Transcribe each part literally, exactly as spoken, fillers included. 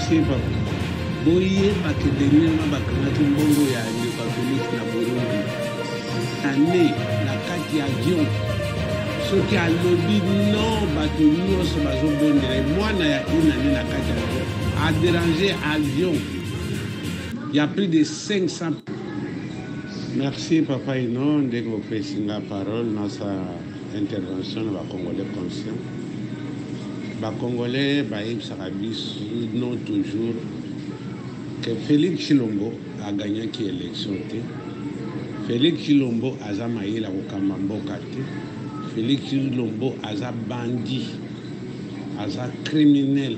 Merci papa. Boye bakedenema bakangaki mbongo ya ndeko Félix na Burundi. Ane na kati avion. Soki alobi non bato nyonso bazobondela mwana ya une année na kati avion. A dérangé avion. Il y a plus de cinq cents. Merci papa Ino ndenge opesi nga parole dans sa intervention na Congolais conscient. Ba Congolais bayebisaka biso non toujours que Félix Tshilombo a gagné qui élection te. Félix Tshilombo aza mayela kokamba mboka te. Félix Tshilombo aza bandit, aza criminel.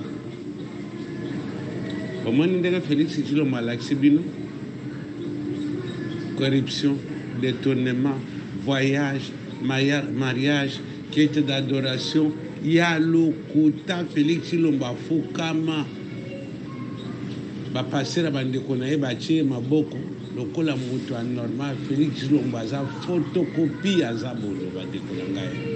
Omoni ndenge Félix Tshilombo alakisi bino corruption, détournement, voyage, mariage, quête d'adoration. Il y a le kota Félix Tshilombo afukama ba passer la bande konaye ba tie maboko lokola mutu anormal. Félix Tshilombo aza photocopie aza bono ba dekola ngai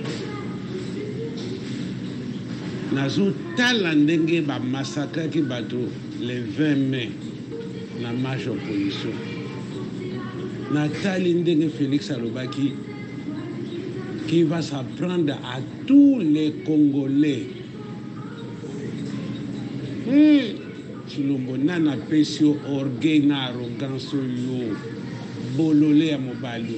nazo tala ndenge ba massacre ki bato le vingt mai na marche opposition. Nathalie ndenge Félix alobaki qui va s'apprendre à tous les Congolais. Hmm. Tshilombo nana pesio orgueil na arrogance yo bolole ya mobali.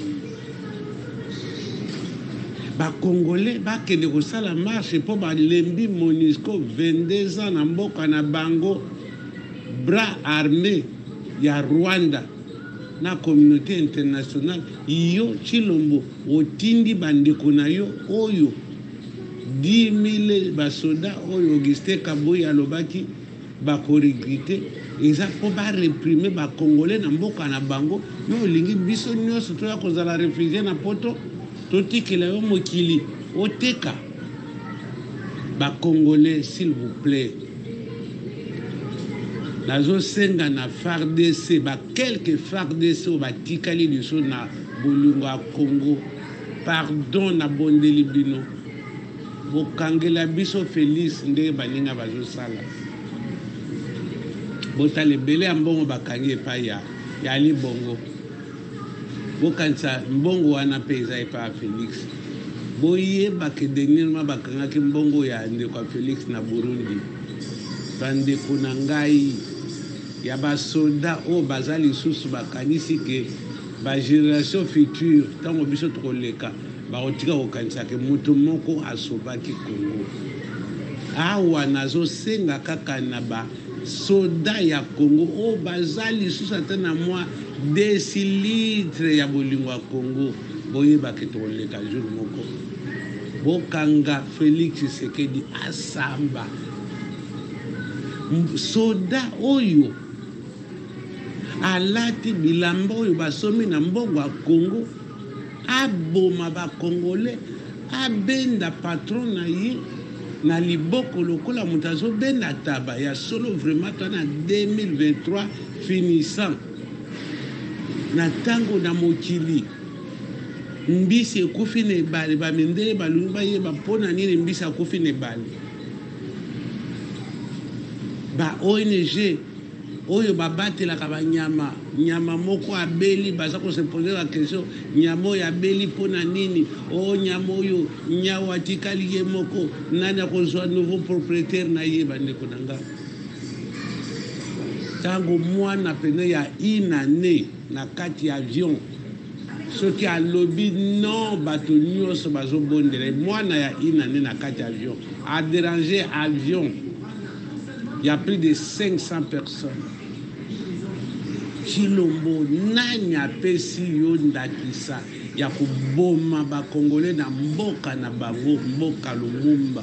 Ba Congolais ba kende ko sala marche po ba lembi Monisco vingt-deux ans na mboka na bango bras armés ya Rwanda. Na communauté internationale yo Tshilombo otindi bandeko na yo oyo dix mille basoda oyo Augustin Kaboyi alobaki bakoregrite eza po ba réprimer ba Congolais na mboka na bango yo olingi biso nyonso toya kozala réfugié na poto totikela yo mokili oteka ba Congolais s'il vous plaît. Nazo senga na F A R D C ba quelques F A R D C ba tikali biso na bolingo ya Congo. Pardon na bondeli bino. Bokangela biso Félix nde baninga bazo sala. Botale bele mbongo bakangi epai ya ya libongo. Bokanisa mbongo wana peza epai Félix. Boye bakedenirma bakangaki mbongo ya ndeko Félix na Burundi. Bandeko na ngai ya basoda o bazali susu bakanisi ke ba génération future tango biso tokoleka ba otika kokanisa ke mutu moko asobaki Congo. Awa nazo senga kaka na ba soda ya Congo o bazali susu atana mwa décilitre ya bolingo ya Congo boye baketoleka jour moko. Bokanga Félix Tshisekedi asamba soda oyo alati bilamba oyo basomi na mbongo ya Congo aboma ba Congolais abenda patron na ye na liboko lokola moto azobenda taba ya solo vraiment twana deux mille vingt-trois finissant na tango na mokili mbisi ekufi na ebale bamendele balungi bayeba mpona nini mbisi akufi na ebale. Ba O N G oyo babatelaka banyama nyama moko abeli baza ko se poser la question nyama oyo abeli pona nini o nyama oyo nyawa atikali ye moko nani akozwa nouveau propriétaire na ye bandeko nanga tango mwana pene ya une année na kati avion soki alobi non bato nyonso bazobondela mwana ya une année na kati avion a dérangé avion. Il y a plus de cinq cents personnes. Tshilombo nani apesi yo ndakisa ya kuboma ba Congolais na mboka na bango mboka Lumumba.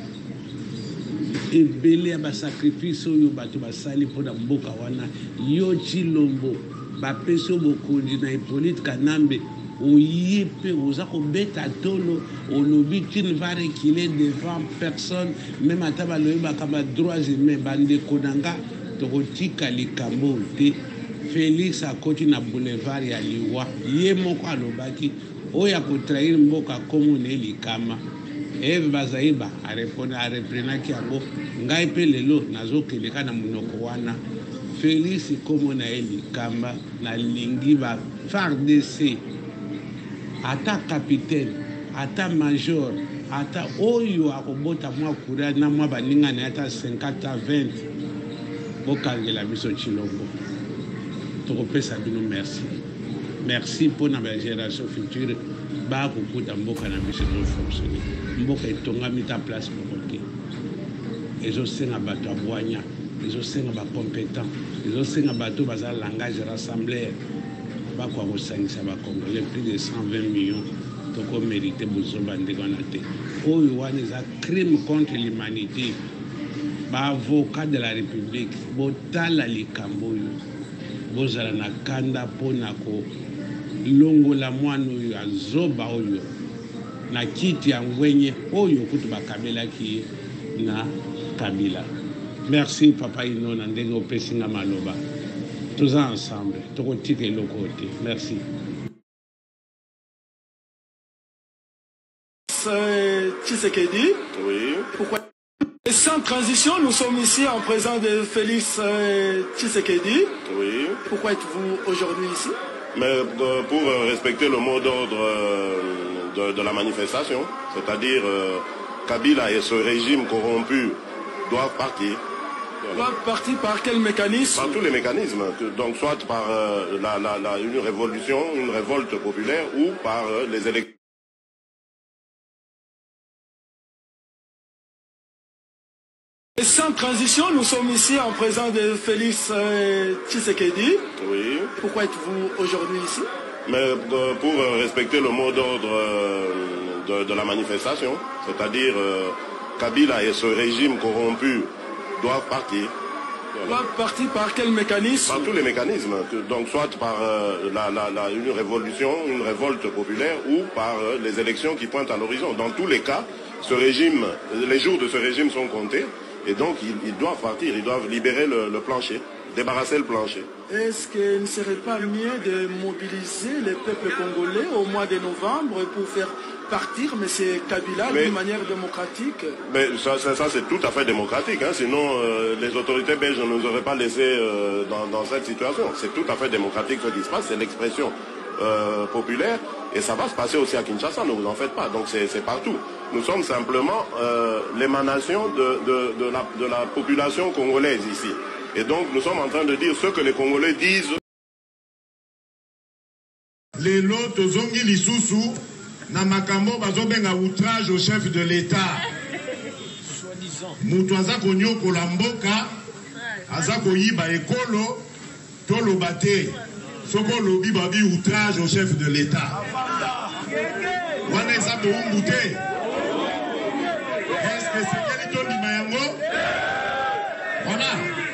Ebele ya ba sacrifice oyo bato basali pona mboka wana yo Tshilombo bapesi bokonzi na Hippolyte Kanambe oyepe oza kobeta tolo olobi tu ne vas reculer devant personne même ata balobi bakaba droits humains bandeko nanga tokotika likambo te. Félix akoti na boulevard ya liwa ye moko alobaki oyo akotrahir mboka komo ne likama Eve Bazaiba areprenaki yango ngai pe lelo nazokende kana munoko wana Félix komo na eli kamba na lingi ba F A R D C ata capitaine ata major ata oyo akobota mwa kura na mwa baninga na ata cinquante à vingt bokangela biso Chilombo tokopesa bino merci merci pour la génération future ba kokuta mboka na biso no fonctionner mboka etonga mita place mokote ezosenga bato abwanya ezosenga ba compétent ezosenga bato baza langage rassembler bakwa kosangisa ba Congolais plus de cent vingt millions toko mérité bozoba ndeko na te oyo wana eza crime contre l'humanité ba avocat de la République botala likambo oyo bozala na kanda pona ko longola mwana oyo azoba oyo na kiti ya ngwenye oyo kutu bakabelaki na Kabila. Merci papa ino na ndenge opesinga maloba toza ensemble tokotika eloko te. Merci. Tshisekedi. Oui. Pourquoi? Et sans transition, nous sommes ici en présence de Félix euh, Tshisekedi. Oui. Pourquoi êtes-vous aujourd'hui ici? Mais euh, pour euh, respecter le mot d'ordre euh, de, de la manifestation, c'est-à-dire euh, Kabila et ce régime corrompu doivent partir. Voilà. Doivent partir par quel mécanisme? Par tous les mécanismes, donc soit par euh, la, la, la, une révolution, une révolte populaire ou par euh, les élections. Et sans transition, nous sommes ici en présence de Félix euh, Tshisekedi. Oui. Pourquoi êtes-vous aujourd'hui ici? Mais euh, pour euh, respecter le mot d'ordre euh, de, de la manifestation, c'est-à-dire euh, Kabila et ce régime corrompu doivent partir. Voilà. Doivent partir par quel mécanisme? Par tous les mécanismes, donc soit par euh, la, la, la, une révolution, une révolte populaire ou par euh, les élections qui pointent à l'horizon. Dans tous les cas, ce régime, les jours de ce régime sont comptés. Et donc, ils, ils doivent partir, ils doivent libérer le, le plancher, débarrasser le plancher. Est-ce qu'il ne serait pas mieux de mobiliser les peuples congolais au mois de novembre pour faire partir M. Kabila d'une manière démocratique? Mais ça, ça, ça c'est tout à fait démocratique. Hein, sinon, euh, les autorités belges ne nous auraient pas laissé euh, dans, dans cette situation. C'est tout à fait démocratique ce qui se passe, c'est l'expression euh, populaire. Et ça va se passer aussi à Kinshasa, ne vous en faites pas. Donc c'est partout. Nous sommes simplement euh, l'émanation de, de, de, la, de la population congolaise ici. Et donc nous sommes en train de dire ce que les Congolais disent. Les lots zongi lisusu na makambo bazobenga outrage au chef de l'État. Mutu aza konyokola mboka aza koyiba ekolo toloba te. Soko lobi babi outrage au chef de l'État. Wana eza boumbu te. Est-ce que c'est quel ton Mayango? Voilà.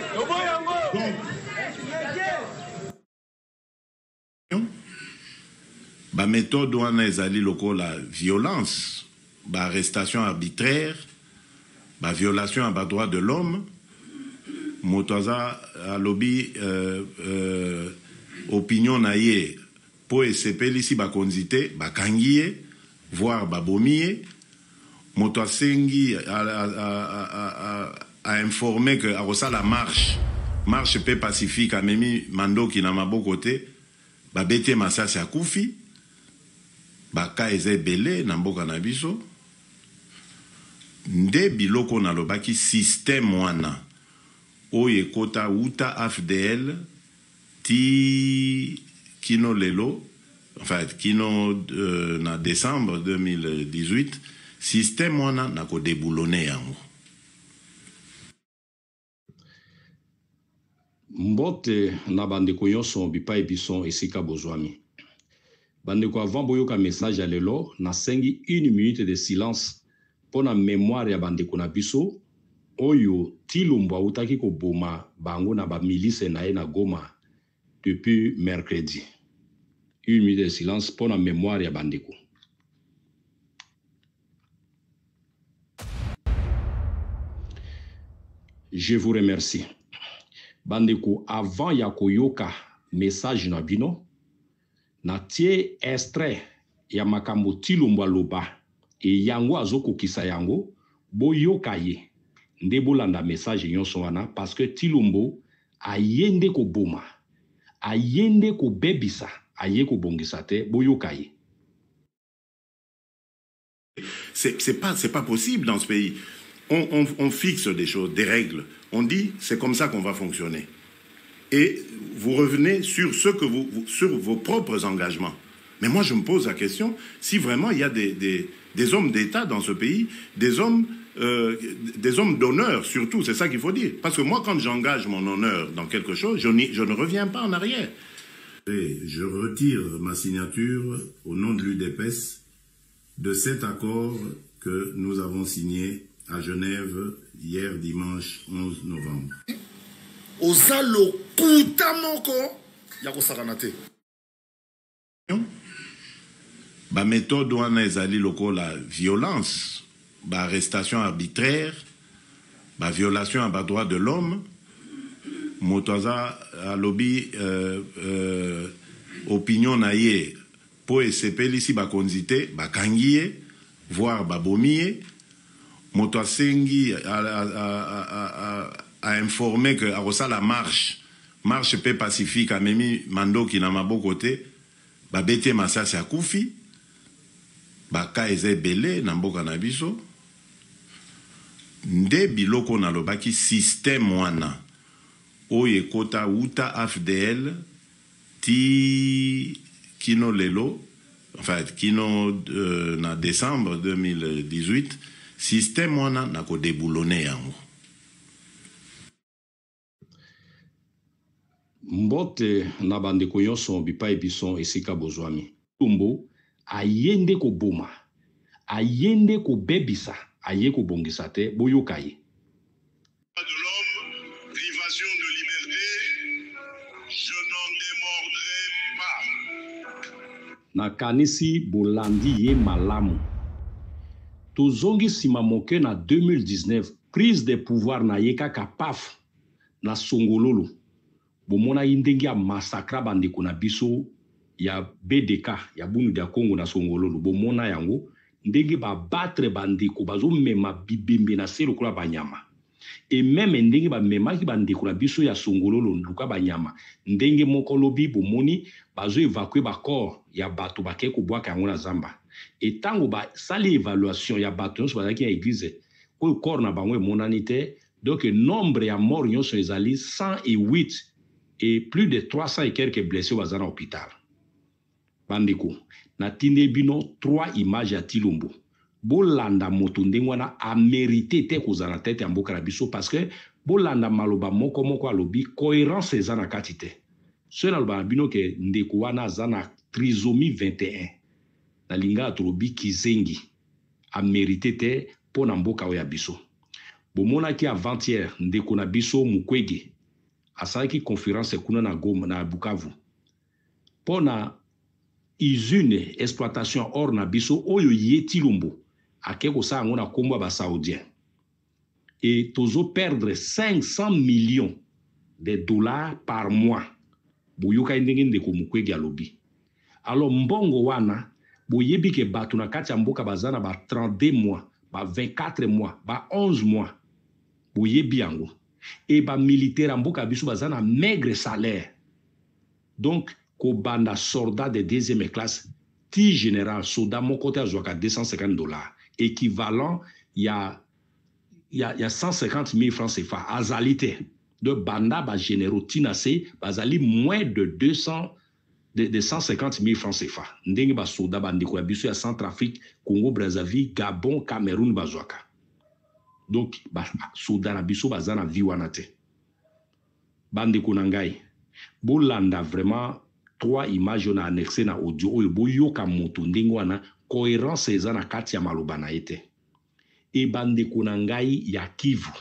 Donc. Ba méthode wana ezali lokola violence, ba arrestation arbitraire, ba violation à ba droit de l'homme. Motoza a lobby euh, euh, opinion na ye po esepeli si bakonzi ba kangiye voire babomiye moto asengi a, a, a, a, a informé que a la marche marche pe pacifique amemi mandoki na maboko te babete masasi akufi baka eze belé na mboka na biso nde biloko na lobaki système wana oye kota uta A F D L ti kino lelo, enfin kino euh, na décembre deux mille dix-huit, système wana na ko déboulonner yango. Mbote na bandeko nyonso bipai biso esika bozwami. Bandeko avant boyoka message ya lelo na sengi une minute de silence pour na mémoire ya bandeko na biso oyo Tilumba utaki ko boma bango na ba milice na ye na Goma depuis mercredi. Une minute de silence pour la mémoire ya bandeko. Je vous remercie. Bandeko, avant ya koyoka message na bino, na tie extrait ya makambo Tilumba loba et yango azoko kisa yango boyoka ye nde bolanda message nyonso wana parce que Tshilombo ayende ko boma ayende ko bebisa aye ko bongisa te boyoka ye. C'est c'est pas c'est pas possible dans ce pays. On, on, on fixe des choses, des règles. On dit c'est comme ça qu'on va fonctionner. Et vous revenez sur ce que vous, vous sur vos propres engagements. Mais moi je me pose la question si vraiment il y a des des, des hommes d'État dans ce pays, des hommes euh, des hommes d'honneur surtout, c'est ça qu'il faut dire. Parce que moi quand j'engage mon honneur dans quelque chose, je, je ne reviens pas en arrière. Et je retire ma signature au nom de l'U D P S de cet accord que nous avons signé à Genève hier dimanche onze novembre. Ozalo kutamoko yako sakanate. Ba méthode wana ezali loko la violence, ba arrestation arbitraire, ba violation à ba droit de l'homme, motoza a lobby euh, euh, opinion naie po esepeli ici ba konzite ba kangiye voire ba bomiye moto asengi a, a, a, a, a informé que a la marche marche paix pacifique a memi mandoki na maboko te ba bete masasi akufi ba ka eze belé na mboka na biso nde biloko na lobaki système wana oye kota uta A F D L ti kino lelo, enfin kino euh, na décembre deux mille dix-huit, système wana na ko déboulonner yango. Mbote na bandeko nyonso bipai bison esika bozwami. Tshilombo ayende ko boma, ayende ko bebisa, aye ko bongisa te boyoka ye. De l'homme, privation de liberté, je n'en démordrai pas. Na kanisi bolandi ye malamu. Tozongi sima moke na deux mille dix-neuf, prise de pouvoir na ye kaka paf na Songololo. Bomona indenge ya massacre bandeko na biso ya B D K, ya bunu dia Congo na Songololo. Bomona yango ndenge ba battre bandeko bazo mema bibembe na selo kula banyama. Et même ndenge ba mema ki bandeko na biso ya Songololo nduka banyama. Ndenge moko lobi bomoni bazo évacuer ba corps ya bato bake ko bwaka yango na zamba. Et tango ba sali évaluation ya bato nyonso bazaki ya église ko corps na bango emonani te. Donc nombre ya mort nyonso ezali cent huit et plus de trois cents et quelques blessés au à hôpital. Bandeko, na tinde bino trois images à Tshilombo. Bolanda moto ndengwana a mérité te kozana tête ya mboka na biso parce que bolanda maloba moko moko alobi cohérence ezana katite. Ce na loba bino ke ndeko wana zana trisomie vingt et un. Na linga atolobi kizengi a mérité te pona mboka oya biso. Bomona ki avant-hier ndeko na biso Mukwege asalaki conférence kuna na Goma na Bukavu. Pona usine exploitation or na biso oyo ye Tshilombo akeko sa ngona komba ba saoudien. Et tozo perdre cinq cents millions de dollars par mois. Boyoka ndenge ndeko Mukwege alobi. Alors mbongo wana boyebi ke batu na kati ya mboka bazana ba trente-deux mois, ba vingt-quatre mois, ba onze mois. Boyebi yango. Et ba militaire mboka biso bazana maigre salaire. Donc ko banda soldat de deuxième classe ti général soldat mon côté à deux cent cinquante dollars équivalent il y a il y a il y a cent cinquante mille francs C F A azalité de banda ba généraux tinacé bazali moins de deux cents de, de cent cinquante mille francs C F A ndenge ba soldat bandiko ya biso ya Centrafrique Congo Brazzaville Gabon Cameroun bazwaka. Donc ba soldat na biso bazana vi wana te bandiko na ngai bolanda vraiment trois images on a annexé na audio oyo boyoka moto ndenge wana cohérence eza na kati ya maloba na ete e bandeko na ngai ya Kivu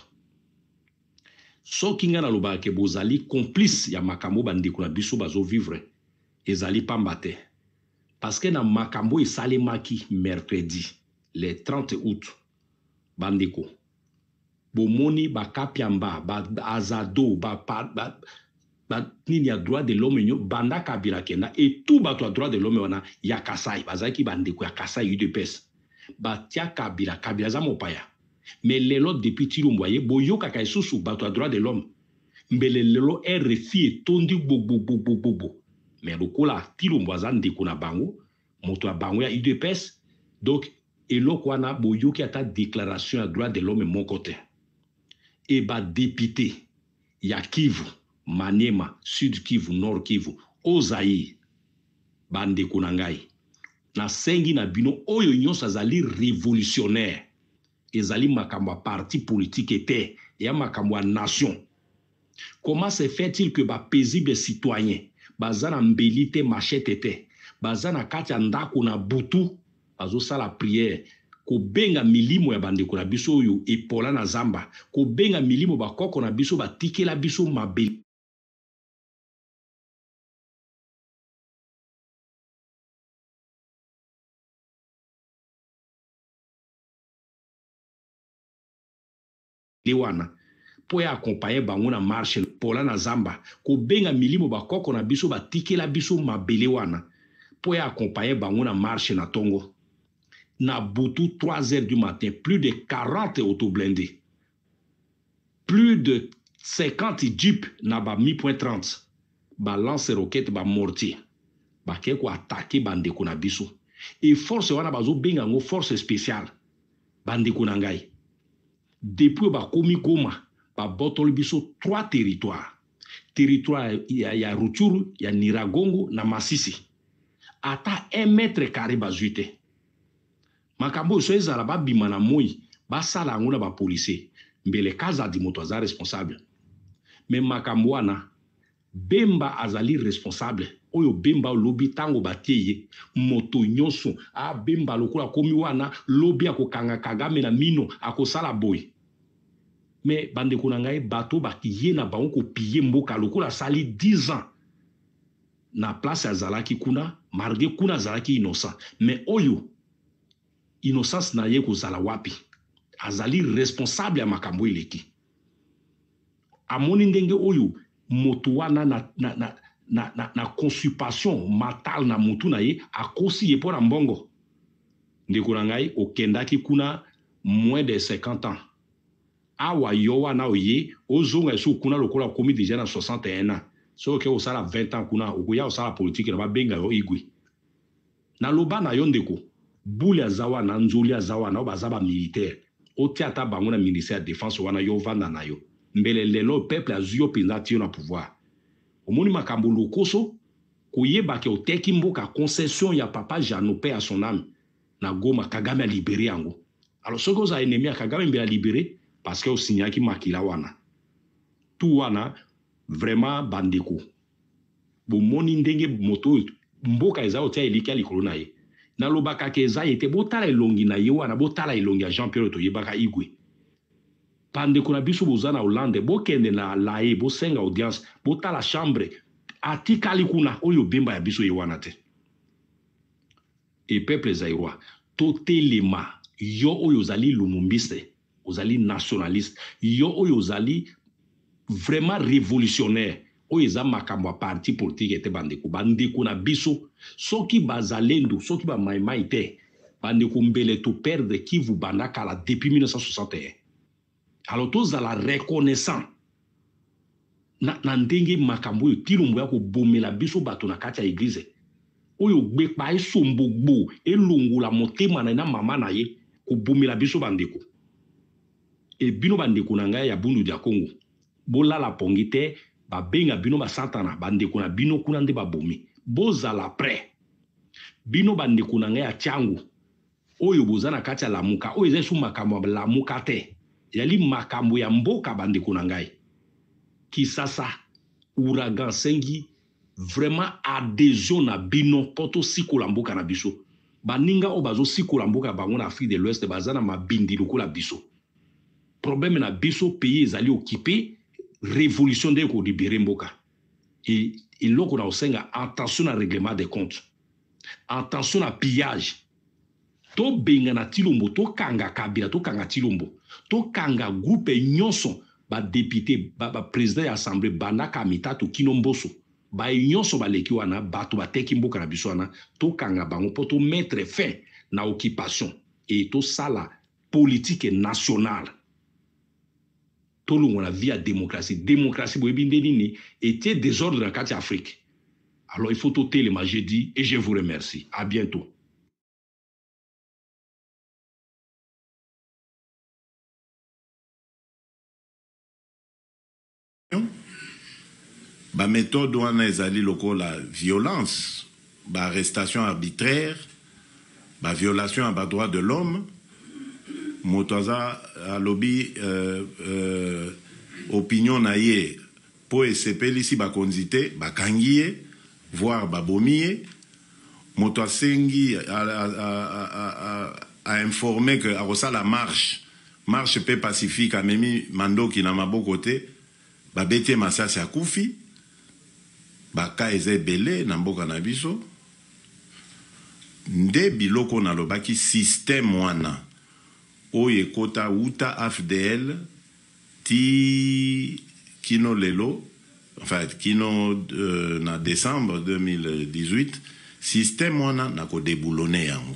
soki nga na loba ke bozali complice ya makambo bandeko na biso bazo vivre ezali pamba te parce que na makambo esalemaki mercredi le trente août bandeko bomoni ba kapiamba ba azado ba, ba, ba ba nini ya droit de l'homme nyo banda kabila kena et tout bato ya droit de l'homme wana ya Kasai bazaki bandeko ya Kasai U D P S batia Kabila Kabila za mopaya mais lelo depuis Tilumbo ye boyoka ka isusu bato a droit de l'homme mbele lelo R F I tondi bobo bobo bobo mais lokola Tilumbo za ndeko na bango moto a bango ya U D P S donc eloko wana boyoki ata déclaration à droit de l'homme mon côté et ba député ya Kivu Maniema Sud Kivu Nord Kivu Ozaï bande kunangai na sengi na bino oyo nyonso azali révolutionnaire ezali makambo parti politique était ya makambo ya nation. Comment se fait-il que ba paisible citoyen bazana mbelite machete te bazana kati ya ndako na butu bazo sala prière ko benga milimo ya bande kuna biso oyo epola na zamba ko benga milimo bakoko na biso batikela biso mabeli wana po ya accompagner bango na marche pola na zamba ko benga milimo bakoko na biso batikela biso mabele wana po ya accompagner bango na marche na tongo na butu trois heures du matin plus de quarante autoblindés plus de cinquante jeeps na ba mi point trente ba lance roquette ba mortier ba ke ko attaquer bande ko na biso et force wana bazo benga ngo force spéciale bande ko na ngai depuis ba komi Goma ba botol biso trois territoires territoire ya, ya Rutshuru ya Niragongo na Masisi ata un mètre carré bazuite makambo so ezala ba bima na moi ba sala ngona ba policier mbele kaza di moto za responsable mais makambo wana Bemba azali responsable oyo Bemba lobi tango batieye moto nyonso a Bemba lokola komi wana lobi akokanga Kagame na mino akosala boy mais bande kunangai bato bakiye na bango ko piller mboka lokola sali dix ans na place azalaki kuna marge kuna azalaki innocent mais oyo innocence na ye ko zala wapi azali responsable ya makambo eleki amoni ndenge oyo moto wana na na na na na, na constipation matale na mutu na ye akosi ye pona mbongo ndeko na ngai okendaki kuna moins de cinquante ans awa yo wana oye ozonga esu kuna lokola komi déjà na soixante et un ans so ke osala vingt ans kuna okuya osala politique na babenga yo igwe na loba na yo ndeko bule azawa na nzuli azawa na bazaba militaire otiata bango na ministère de défense wana yo vanda na yo mbele lelo peuple azuyo pinza tio na pouvoir omoni makambo lokoso koyeba ke oteki mboka concession ya papa Janopé à son âme na Goma Kagame a libéré yango alors ce que vous avez ennemi à Kagame mbela libéré parce que osignaki makila wana tout wana vraiment bandeko bomoni ndenge moto mboka eza otia elika likolo na ye na lobaka ke eza ete botala elongi na ye wana botala elongi ya Jean Pierre to yebaka igwe pande kuna biso bozana Hollande bokende na lae bosenga audience botala chambre atikali kuna oyo Bemba ya biso ye wana te et peuple zairwa totelema yo oyo zali lumumbiste ozali nationaliste yo oyo zali vraiment révolutionnaire oyo eza makambo parti politique ete bandeko bandeko na biso soki bazalendo soki ba maimai te bandeko mbele to perdre qui vous banaka la depuis mille neuf cent soixante et un alors tous à la reconnaissant na, na ndenge makambo oyo Tilumbo ya ko bomela biso bato na kati ya église oyo gbe pa esombogbo elongula motema na na mama na ye ko bomela biso bandeko e bino bandeko na ngai ya bundu dia Congo bolala pongi te babenga bino basantana bandeko na bino kuna nde babomi bozala prêt bino bandeko na ngai ya Tiangu oyo bozana kati ya lamuka oyo ezesu makambo ya lamuka te yali makambo ya mboka bandeko na ngai Kisasa ouragan sengi vraiment adhésion na bino poto sikola mboka na biso baninga o bazo sikola mboka bango na Afrique de l'Ouest bazana mabindi lokola biso problème na biso pays ezali occupé révolution de ko libérer mboka et il loko na osenga attention na règlement des comptes attention na pillage to benga na Tilumbo to kanga Kabila to kanga Tilumbo to kanga groupe nyonso ba député ba, ba président ya assemblée banaka mitatu kinomboso ba nyonso baleki wana bato bateki mboka na biso wana to kanga bango poto mettre fin na occupation et tout ça la politique nationale. Tout le monde a via démocratie. Démocratie, était désordre dans la Afrique. Alors il faut tout les j'ai dit et je vous remercie. À bientôt. Ba méthode wana ezali lokola violence, ba arrestation arbitraire, ba violation à ba droit de l'homme, motoza a lobby euh, euh, opinion na ye po esepeli si ba konzite, ba kangiye, voire ba bomiye, moto asengi a, a, a, a, a informé que a rosa la marche, marche paix pacifique a memi mando ki na maboko te, ba bete masasi akufi. Baka eze belé na mboka na biso nde biloko na lobaki système wana oye kota uta A F D L ti kino lelo enfin kino euh, na décembre deux mille dix-huit système wana na ko déboulonner yango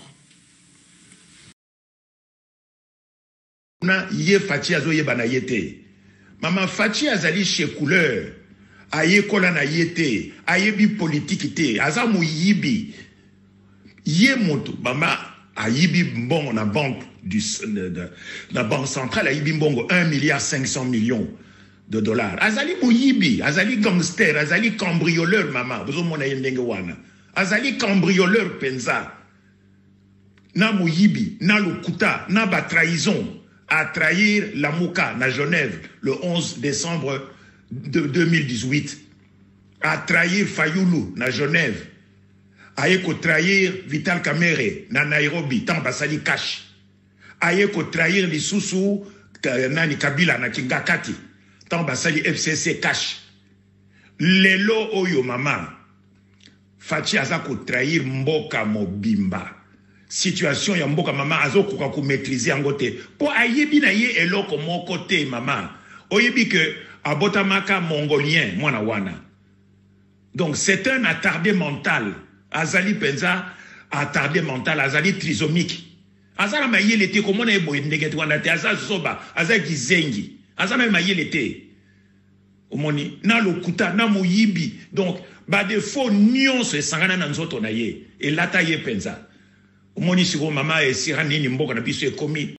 na ye Fachi azo ye bana yete mama Fachi azali chez couleur aye kola na yete aye bi politique te aza mu yibi ye moto mama ayibi mbongo na banque du de la banque centrale ayibi mbongo un milliard cinq cents millions de dollars azali mu yibi azali gangster azali cambrioleur mama bozo mona yendenge wana azali cambrioleur penza na mu yibi na lokuta na ba trahison à trahir la Mouka na Genève le onze décembre de deux mille dix-huit, à trahir Fayoulou na Genève, à trahir Vital Kamerhe na Nairobi, tant basali cash, à trahir les Soussou nani Kabila na Kingakati, tant basali F C C cash. Lelo oyo mama, Fachi azako trahir Mboka Mobimba. Situation ya Mboka mama azoko kwa ku maîtriser angote. Po ayebi na ye eloko moko te mama. Oyebi que abotamaka mongolien mwana wana. Donc c'est un attardé mental. Azali penza attardé mental, azali trisomique. Azala mayele te komona ebo ndekete wana te azali soba, azali kizengi. Azala mayele te. Omoni na lokuta na moyibi. Donc ba de faux nyonso esangana na nzoto na ye. Et lata ye penza. Omoni siko mama e sirani ni mboka na biso e komi.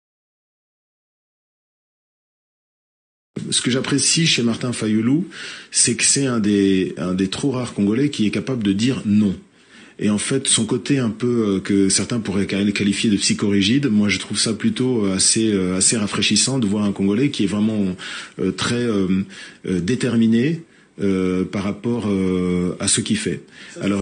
Ce que j'apprécie chez Martin Fayoulou, c'est que c'est un des, un des trop rares Congolais qui est capable de dire non. Et en fait, son côté un peu euh, que certains pourraient qualifier de psychorigide, moi je trouve ça plutôt assez, euh, assez rafraîchissant de voir un Congolais qui est vraiment euh, très euh, euh, déterminé euh, par rapport euh, à ce qu'il fait. Alors,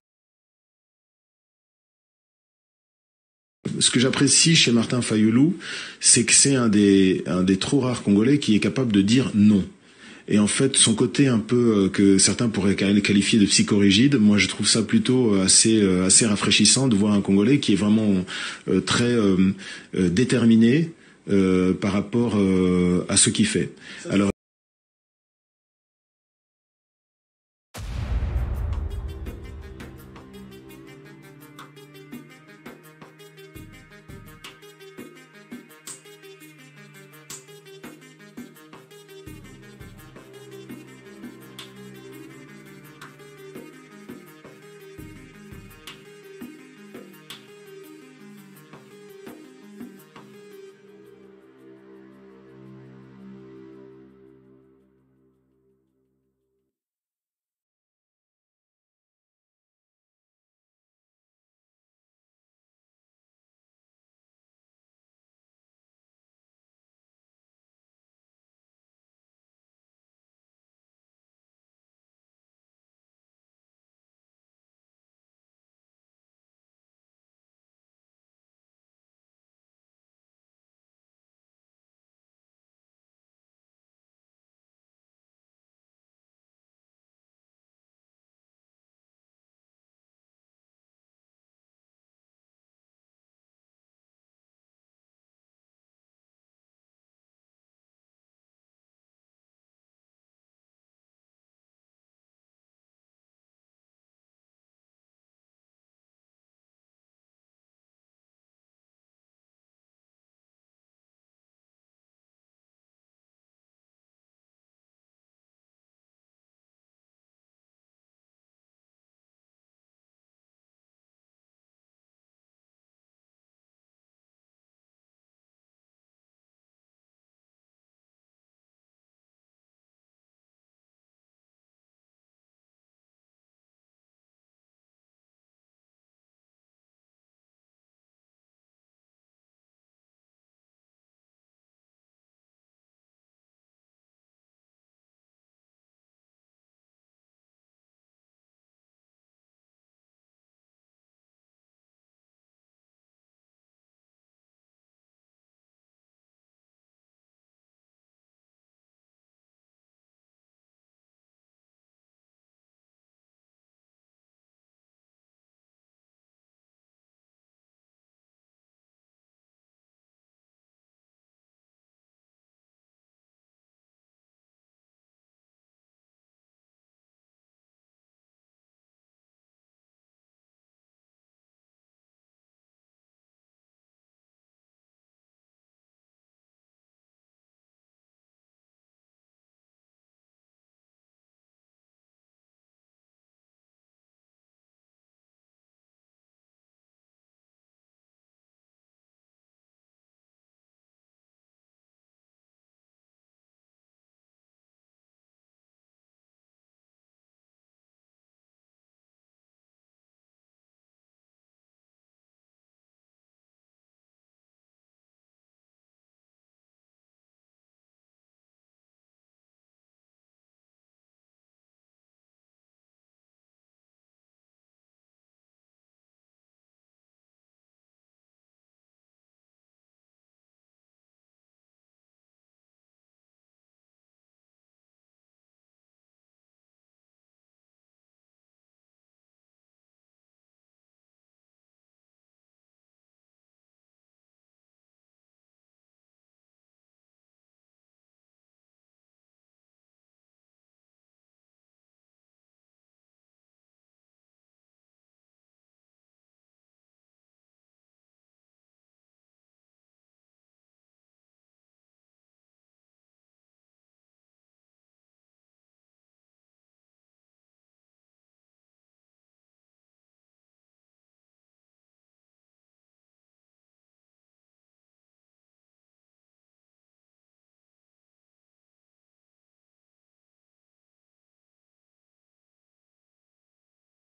ce que j'apprécie chez Martin Fayoulou, c'est que c'est un des, un des trop rares Congolais qui est capable de dire non. Et en fait, son côté un peu euh, que certains pourraient qualifier de psychorigide, moi je trouve ça plutôt assez, euh, assez rafraîchissant de voir un Congolais qui est vraiment euh, très euh, euh, déterminé euh, par rapport euh, à ce qu'il fait. Alors,